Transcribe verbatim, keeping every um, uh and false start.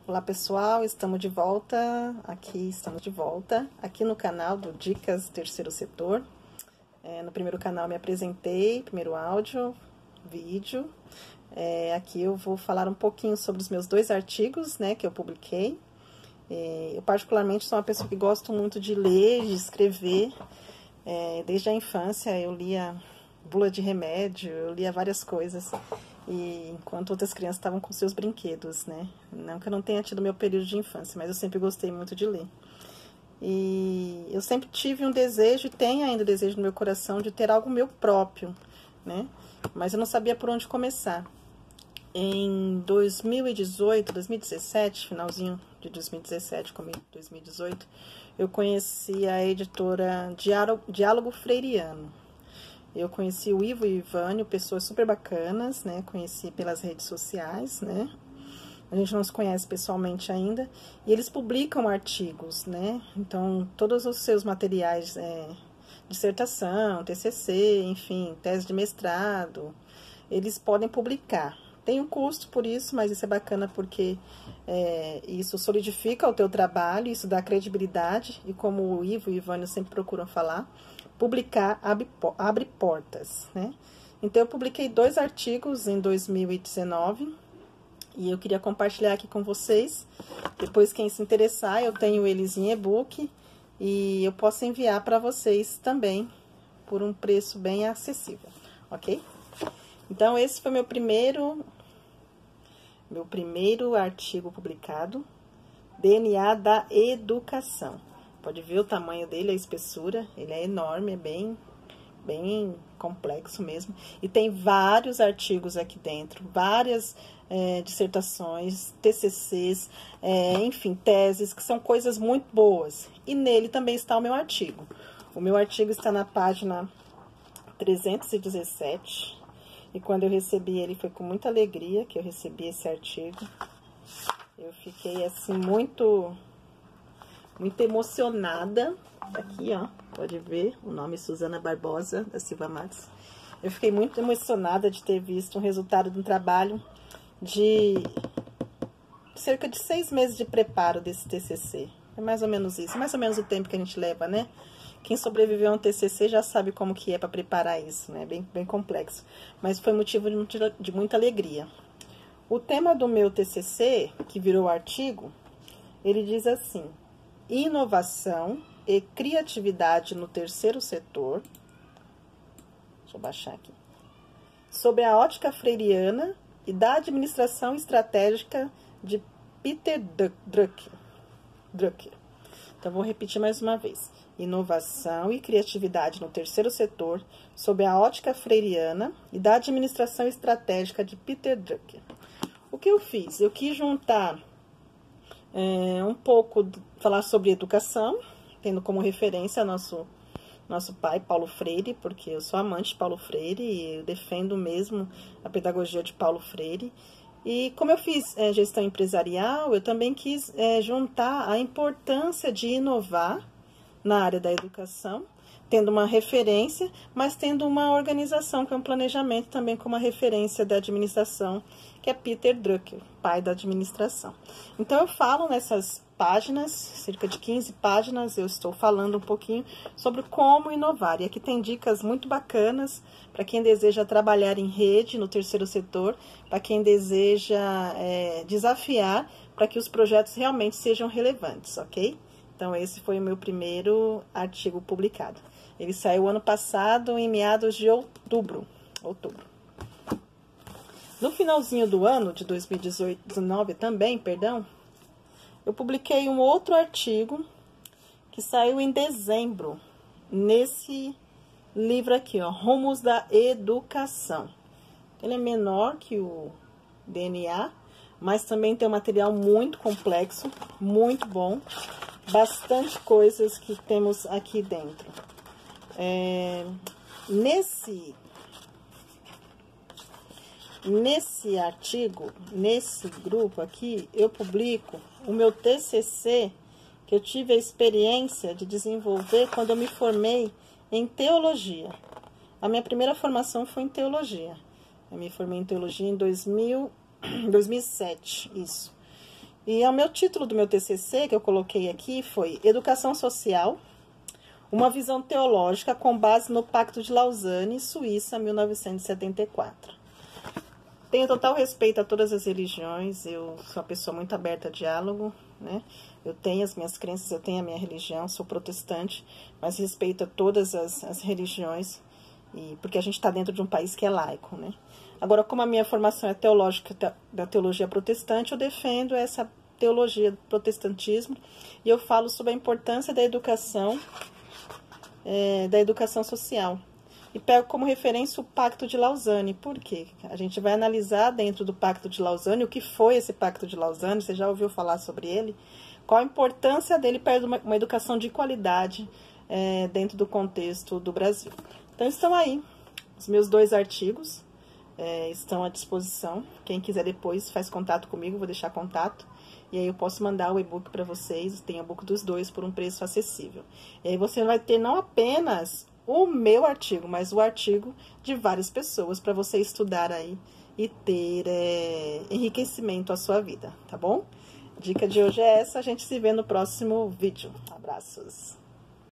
Olá pessoal, estamos de volta, aqui estamos de volta, aqui no canal do Dicas Terceiro Setor. É, no primeiro canal me apresentei, primeiro áudio, vídeo. É, aqui eu vou falar um pouquinho sobre os meus dois artigos, né, que eu publiquei. É, eu particularmente sou uma pessoa que gosto muito de ler, de escrever. É, desde a infância eu lia bula de remédio, eu lia várias coisas. E enquanto outras crianças estavam com seus brinquedos, né? Não que eu não tenha tido meu período de infância, mas eu sempre gostei muito de ler. E eu sempre tive um desejo, e tenho ainda o desejo no meu coração, de ter algo meu próprio, né? Mas eu não sabia por onde começar. Em dois mil e dezoito, dois mil e dezessete, finalzinho de dois mil e dezessete, como em dois mil e dezoito, eu conheci a editora Diálogo Freiriano. Eu conheci o Ivo e o Ivânio, pessoas super bacanas, né? Conheci pelas redes sociais, né? A gente não se conhece pessoalmente ainda. E eles publicam artigos, né? Então, todos os seus materiais, é, dissertação, T C C, enfim, tese de mestrado, eles podem publicar. Tem um custo por isso, mas isso é bacana porque é, isso solidifica o teu trabalho, isso dá credibilidade. E como o Ivo e o Ivânio sempre procuram falar, publicar abre, abre portas, né? Então, eu publiquei dois artigos em dois mil e dezenove e eu queria compartilhar aqui com vocês. Depois, quem se interessar, eu tenho eles em e-book e eu posso enviar para vocês também por um preço bem acessível, ok? Então, esse foi meu primeiro, meu primeiro artigo publicado, D N A da Educação. Pode ver o tamanho dele, a espessura, ele é enorme, é bem, bem complexo mesmo. E tem vários artigos aqui dentro, várias é, dissertações, T C Cs, é, enfim, teses, que são coisas muito boas. E nele também está o meu artigo. O meu artigo está na página trezentos e dezessete. E quando eu recebi ele, foi com muita alegria que eu recebi esse artigo. Eu fiquei, assim, muito... muito emocionada. Aqui, ó, pode ver o nome Suzana Barbosa da Silva Max. Eu fiquei muito emocionada de ter visto um resultado de um trabalho de cerca de seis meses de preparo desse T C C. É mais ou menos isso, mais ou menos o tempo que a gente leva, né? Quem sobreviveu a um T C C já sabe como que é para preparar isso, né? Bem, bem complexo. Mas foi motivo de, de muita alegria. O tema do meu T C C, que virou artigo, ele diz assim: inovação e criatividade no terceiro setor. Deixa eu baixar aqui. Sob a ótica freiriana e da administração estratégica de Peter Drucker. Drucker. Então, vou repetir mais uma vez. Inovação e criatividade no terceiro setor, sob a ótica freiriana e da administração estratégica de Peter Drucker. O que eu fiz? Eu quis juntar É, um pouco, falar sobre educação, tendo como referência nosso, nosso pai, Paulo Freire, porque eu sou amante de Paulo Freire e eu defendo mesmo a pedagogia de Paulo Freire. E como eu fiz é, gestão empresarial, eu também quis é, juntar a importância de inovar na área da educação, tendo uma referência, mas tendo uma organização, que é um planejamento também com uma referência da administração, que é Peter Drucker, pai da administração. Então, eu falo nessas páginas, cerca de quinze páginas, eu estou falando um pouquinho sobre como inovar. E aqui tem dicas muito bacanas para quem deseja trabalhar em rede, no terceiro setor, para quem deseja é, desafiar para que os projetos realmente sejam relevantes, ok? Então, esse foi o meu primeiro artigo publicado. Ele saiu ano passado, em meados de outubro. outubro. No finalzinho do ano, de dois mil e dezenove também, perdão, eu publiquei um outro artigo que saiu em dezembro, nesse livro aqui, ó, Rumos da Educação. Ele é menor que o D N A, mas também tem um material muito complexo, muito bom, bastante coisas que temos aqui dentro. É, nesse, nesse artigo, nesse grupo aqui, eu publico o meu T C C, que eu tive a experiência de desenvolver quando eu me formei em teologia. A minha primeira formação foi em teologia. Eu me formei em teologia em dois mil, dois mil e sete, isso. E o meu título do meu T C C, que eu coloquei aqui, foi Educação Social, uma visão teológica com base no Pacto de Lausanne, Suíça, mil novecentos e setenta e quatro. Tenho total respeito a todas as religiões, eu sou uma pessoa muito aberta a diálogo, né? Eu tenho as minhas crenças, eu tenho a minha religião, sou protestante, mas respeito a todas as, as religiões, e, porque a gente está dentro de um país que é laico, né? Agora, como a minha formação é teológica, da teologia protestante, eu defendo essa teologia do protestantismo, e eu falo sobre a importância da educação, é, da educação social. E pego como referência o Pacto de Lausanne. Por quê? A gente vai analisar dentro do Pacto de Lausanne o que foi esse Pacto de Lausanne, você já ouviu falar sobre ele? Qual a importância dele para uma, uma educação de qualidade é, dentro do contexto do Brasil. Então estão aí os meus dois artigos, é, estão à disposição. Quem quiser depois faz contato comigo, vou deixar contato. E aí eu posso mandar o e-book para vocês, tem o e-book dos dois por um preço acessível. E aí você vai ter não apenas o meu artigo, mas o artigo de várias pessoas para você estudar aí e ter é, enriquecimento à sua vida, tá bom? Dica de hoje é essa, a gente se vê no próximo vídeo. Abraços!